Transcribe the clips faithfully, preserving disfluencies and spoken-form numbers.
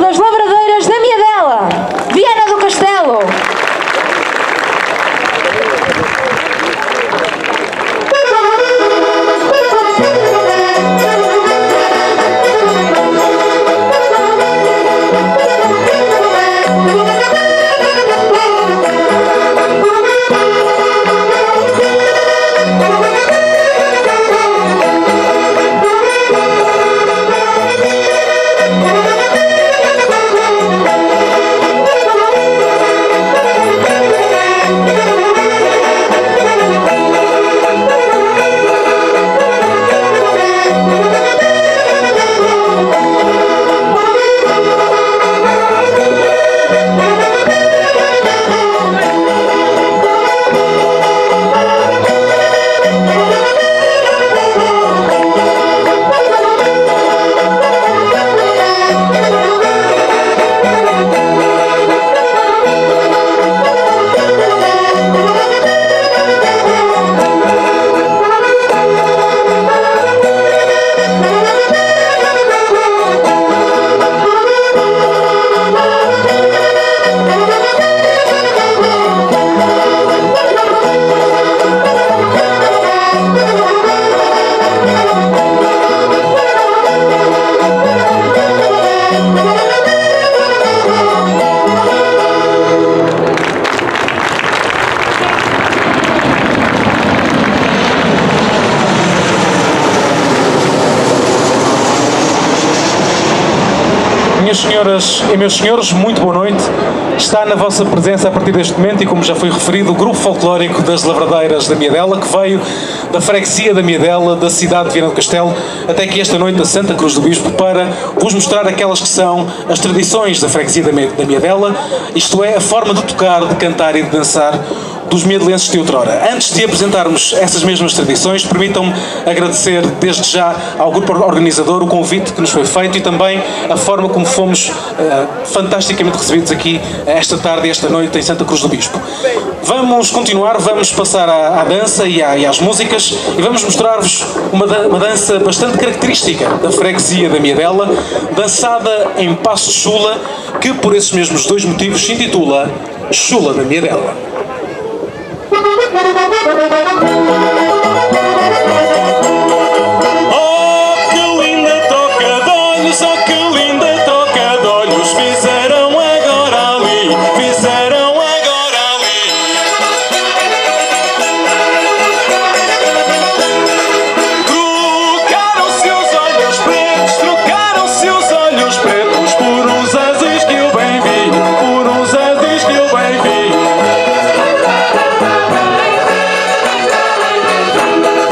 das Lavradeiras da Miedela, Viana do Castelo. Minhas senhoras e meus senhores, muito boa noite. Está na vossa presença a partir deste momento e, como já foi referido, o grupo folclórico das Lavradeiras da Miedela, que veio da freguesia da Miedela, da cidade de Viana do Castelo, até aqui esta noite a Santa Cruz do Bispo, para vos mostrar aquelas que são as tradições da freguesia da Miedela, isto é, a forma de tocar, de cantar e de dançar dos miedelenses de outrora. Antes de apresentarmos essas mesmas tradições, permitam-me agradecer desde já ao grupo organizador o convite que nos foi feito e também a forma como fomos uh, fantasticamente recebidos aqui esta tarde e esta noite em Santa Cruz do Bispo. Vamos continuar, vamos passar à, à dança e, à, e às músicas e vamos mostrar-vos uma, uma dança bastante característica da freguesia da Miedela, dançada em passo chula, que por esses mesmos dois motivos se intitula Chula da Miedela. Oh, que linda troca de olhos, oh, que linda troca de olhos fizeram agora ali, fizeram agora ali. Trocaram-se os olhos pretos, trocaram-se os olhos pretos por uns azuis que eu bem vi, por uns azuis que eu bem vi.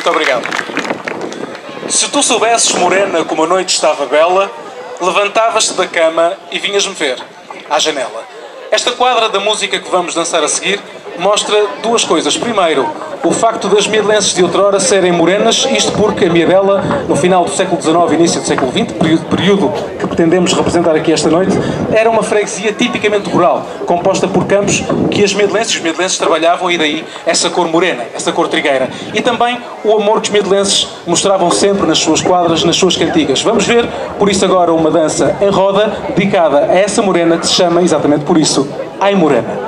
Muito obrigado. Se tu soubesses, morena, como a noite estava bela, levantavas-te da cama e vinhas-me ver, à janela. Esta quadra da música que vamos dançar a seguir mostra duas coisas. Primeiro, o facto das miedelenses de outrora serem morenas, isto porque a Miedela, no final do século dezenove e início do século vinte, período, período que pretendemos representar aqui esta noite, era uma freguesia tipicamente rural, composta por campos que as miedelenses e os miedelenses trabalhavam, e daí essa cor morena, essa cor trigueira. E também o amor que os miedelenses mostravam sempre nas suas quadras, nas suas cantigas. Vamos ver, por isso agora, uma dança em roda dedicada a essa morena que se chama, exatamente por isso, Ai Morena.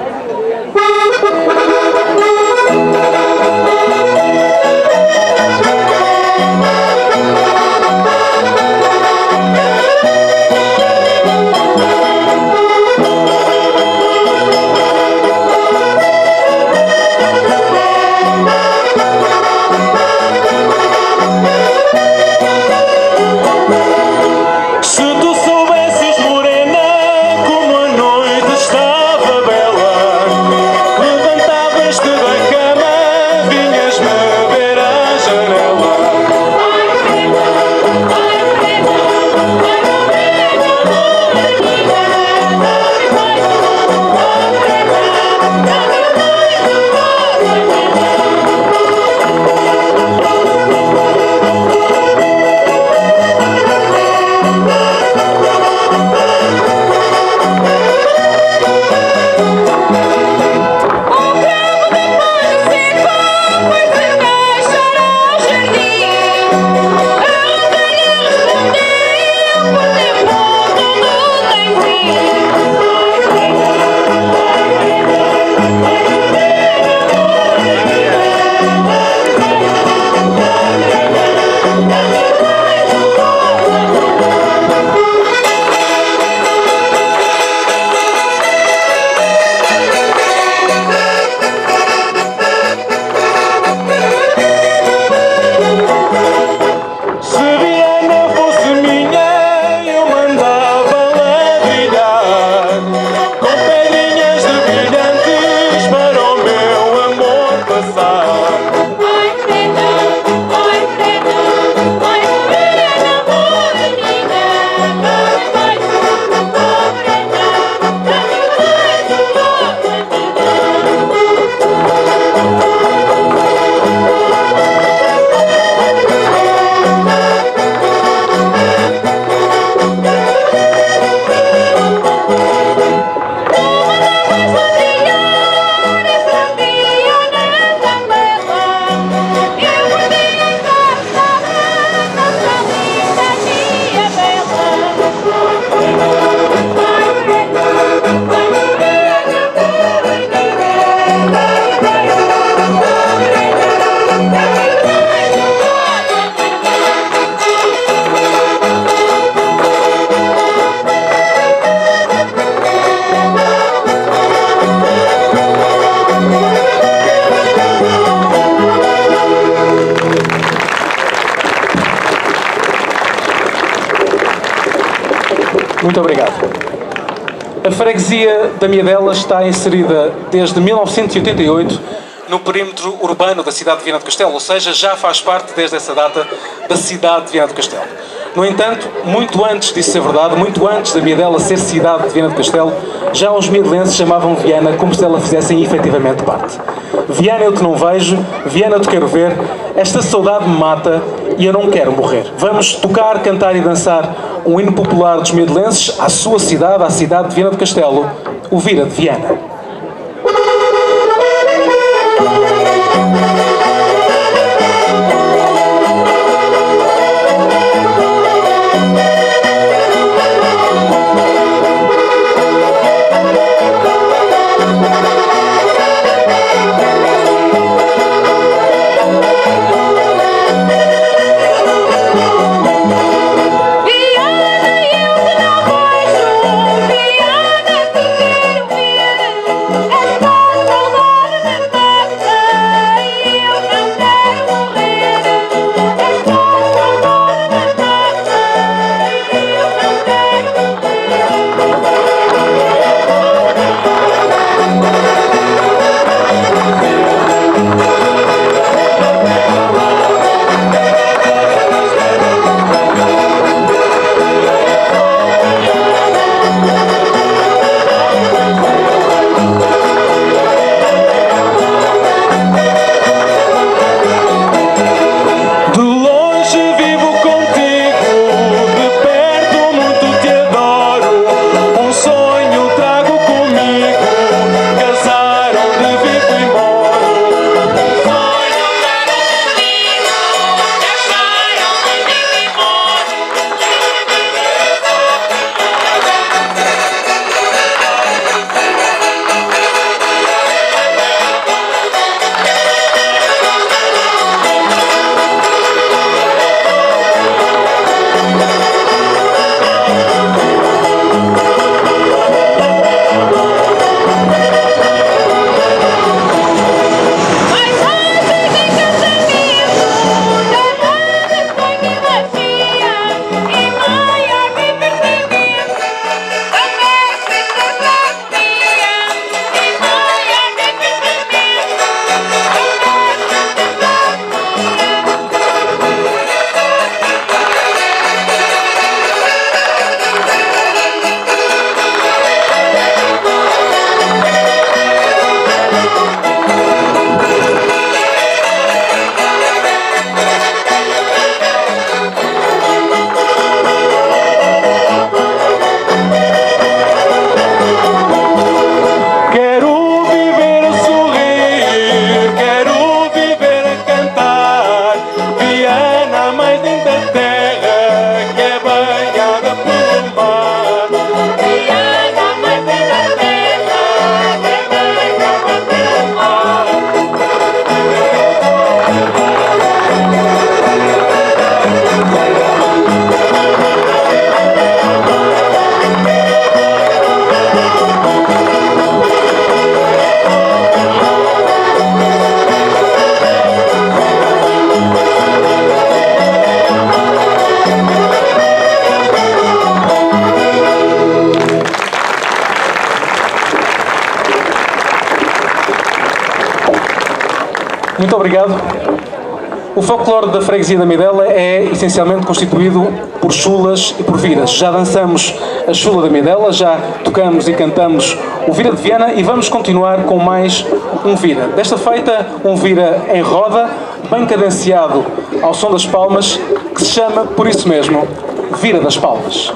Muito obrigado. A freguesia da Miedela está inserida desde mil novecentos e oitenta e oito no perímetro urbano da cidade de Viana do Castelo, ou seja, já faz parte desde essa data da cidade de Viana do Castelo. No entanto, muito antes disso ser verdade, muito antes da Miedela ser cidade de Viana do Castelo, já os miedelenses chamavam Viana como se ela fizessem efetivamente parte. Viana eu te não vejo, Viana eu te quero ver, esta saudade me mata e eu não quero morrer. Vamos tocar, cantar e dançar um hino popular dos miedelenses à sua cidade, à cidade de Viana do Castelo, o Vira de Viana. Yeah. O folclore da freguesia da Midela é essencialmente constituído por chulas e por viras. Já dançamos a chula da Midela, já tocamos e cantamos o Vira de Viana e vamos continuar com mais um vira. Desta feita, um vira em roda, bem cadenciado ao som das palmas, que se chama, por isso mesmo, Vira das Palmas.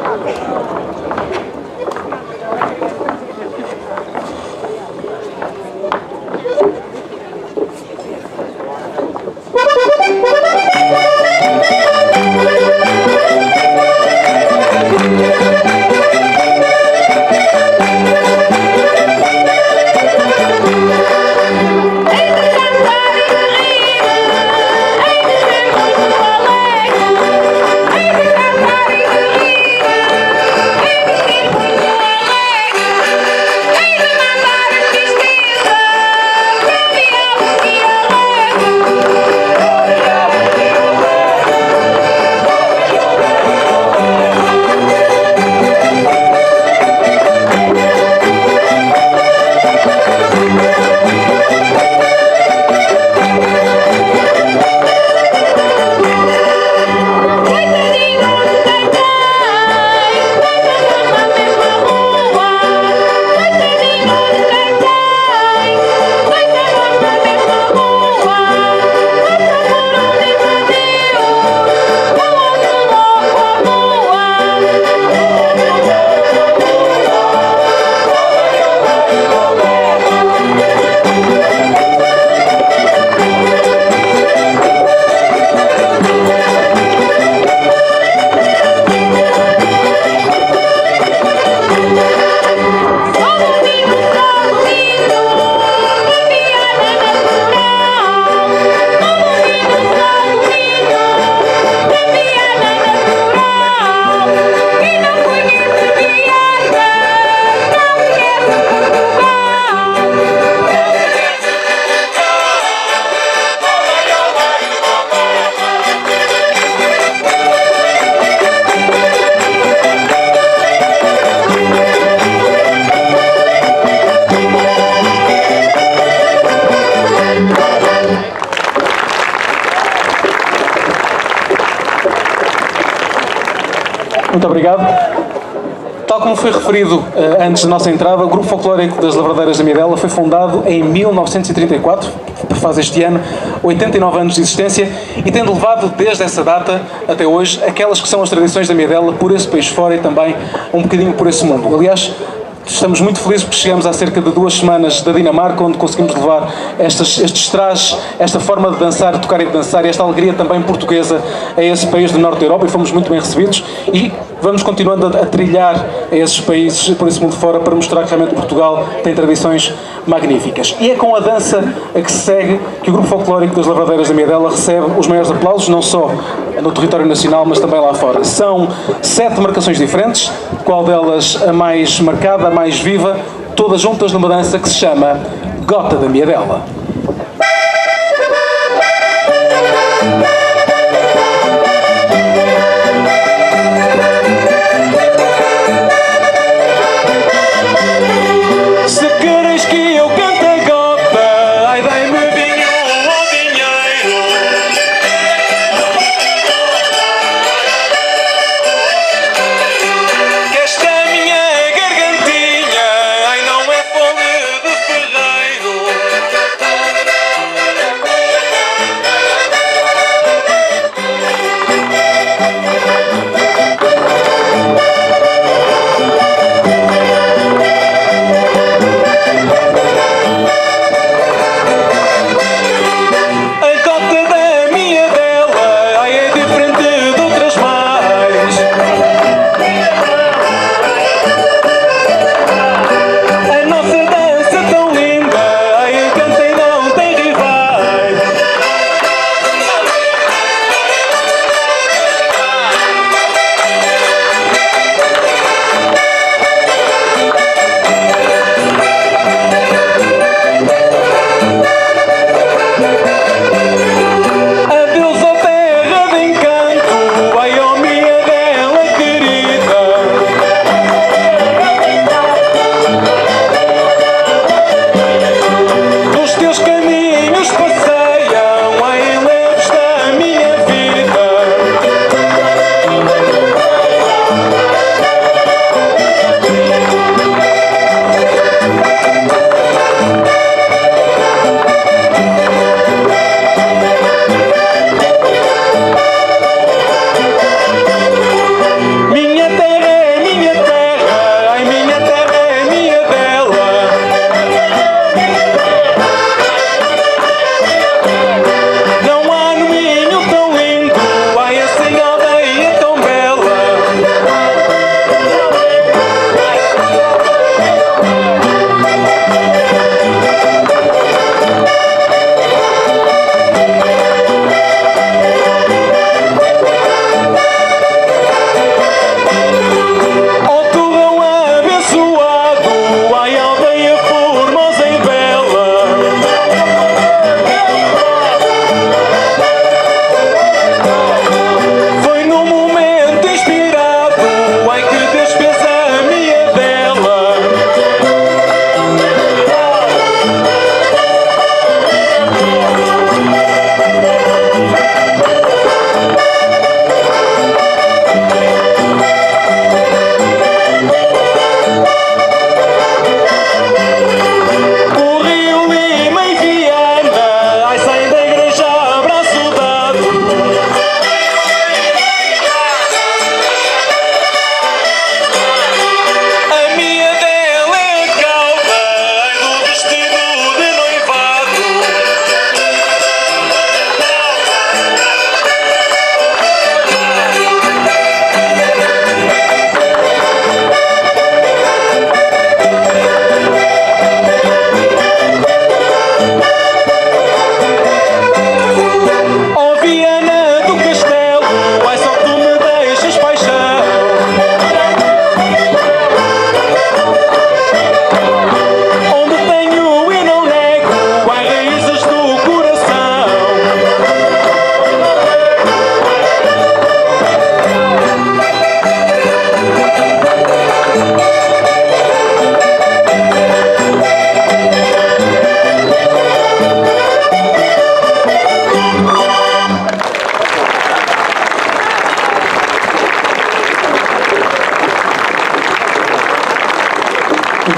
Muito obrigado. Tal como foi referido uh, antes da nossa entrada, o Grupo Folclórico das Lavradeiras da Midela foi fundado em mil novecentos e trinta e quatro, faz este ano oitenta e nove anos de existência, e tendo levado desde essa data até hoje aquelas que são as tradições da Midela por esse país fora e também um bocadinho por esse mundo. Aliás, estamos muito felizes porque chegamos há cerca de duas semanas da Dinamarca, onde conseguimos levar estas, estes trajes, esta forma de dançar, de tocar e de dançar, e esta alegria também portuguesa a esse país do norte da Europa, e fomos muito bem recebidos, e vamos continuando a, a trilhar a esses países por esse mundo fora para mostrar que realmente Portugal tem tradições magníficas. E é com a dança a que se segue que o Grupo Folclórico das Lavradeiras da Midela recebe os maiores aplausos, não só no território nacional, mas também lá fora. São sete marcações diferentes, qual delas a mais marcada, a mais viva, todas juntas numa dança que se chama Gota da Midela. Se queres que eu cante a gota, ai dai-me vinho ou dinheiro. Que esta minha gargantinha, ai não é fome de ferreiro.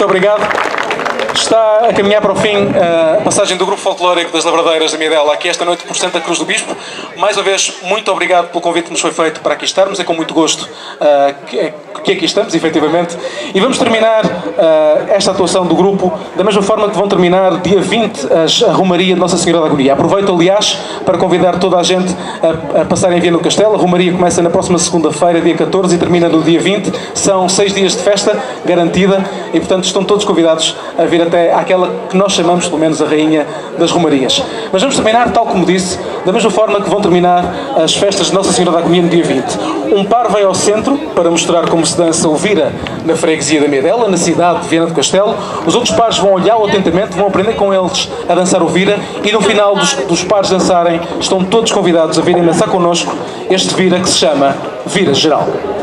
obrigado. Está a caminhar para o fim a passagem do Grupo Folclórico das Lavradeiras da Miedela aqui esta noite por Santa Cruz do Bispo. Mais uma vez, muito obrigado pelo convite que nos foi feito para aqui estarmos. É com muito gosto uh, que, que aqui estamos, efetivamente. E vamos terminar uh, esta atuação do grupo da mesma forma que vão terminar dia vinte as, a Romaria de Nossa Senhora da Agonia. Aproveito, aliás, para convidar toda a gente a, a passar em Via no Castelo. A Romaria começa na próxima segunda-feira, dia catorze, e termina no dia vinte. São seis dias de festa, garantida, e portanto estão todos convidados a vir até àquela que nós chamamos, pelo menos, a Rainha das Romarias. Mas vamos terminar, tal como disse, da mesma forma que vão terminar as festas de Nossa Senhora da Agonia no dia vinte. Um par vai ao centro para mostrar como se dança o Vira na freguesia da Miedela, na cidade de Viana do Castelo. Os outros pares vão olhar atentamente, vão aprender com eles a dançar o Vira, e no final dos, dos pares dançarem, estão todos convidados a virem dançar connosco este Vira que se chama Vira Geral.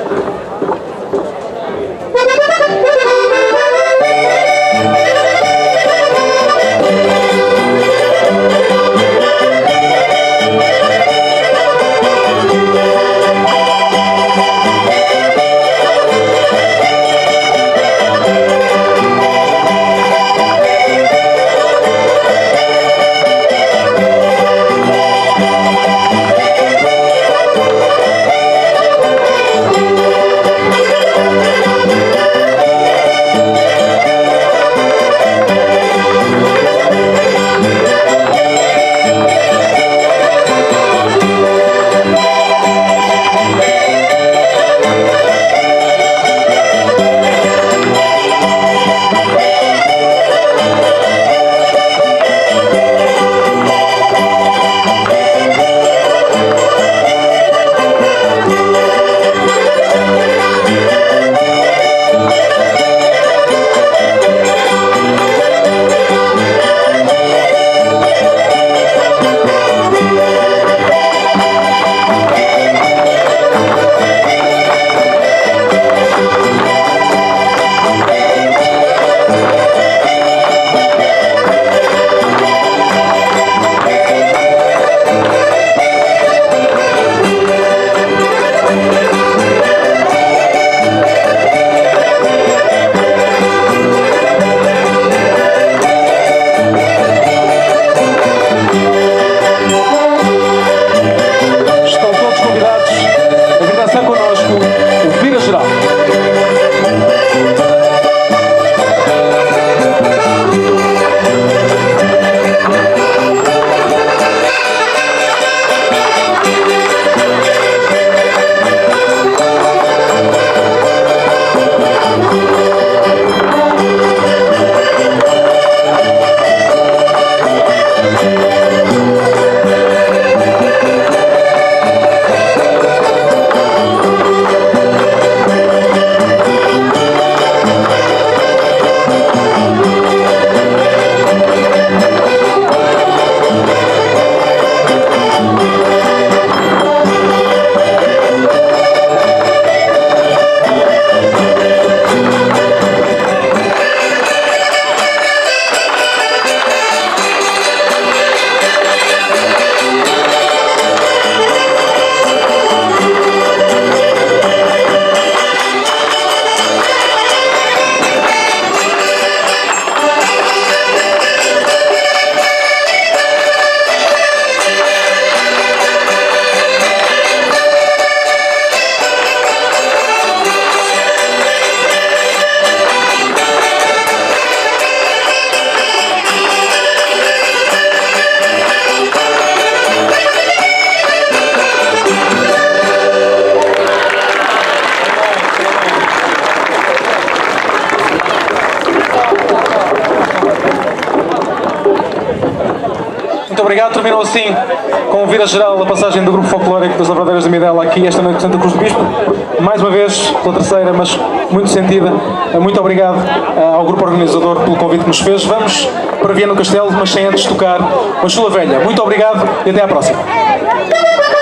Muito obrigado. Terminou assim com o Vira Geral, a passagem do Grupo Folclórico das Lavradeiras da Miedela aqui esta noite de Santa Cruz do Bispo. Mais uma vez, pela terceira, mas muito sentida. Muito obrigado ao grupo organizador pelo convite que nos fez. Vamos para Viana do Castelo, mas sem antes tocar a Chula Velha. Muito obrigado e até à próxima.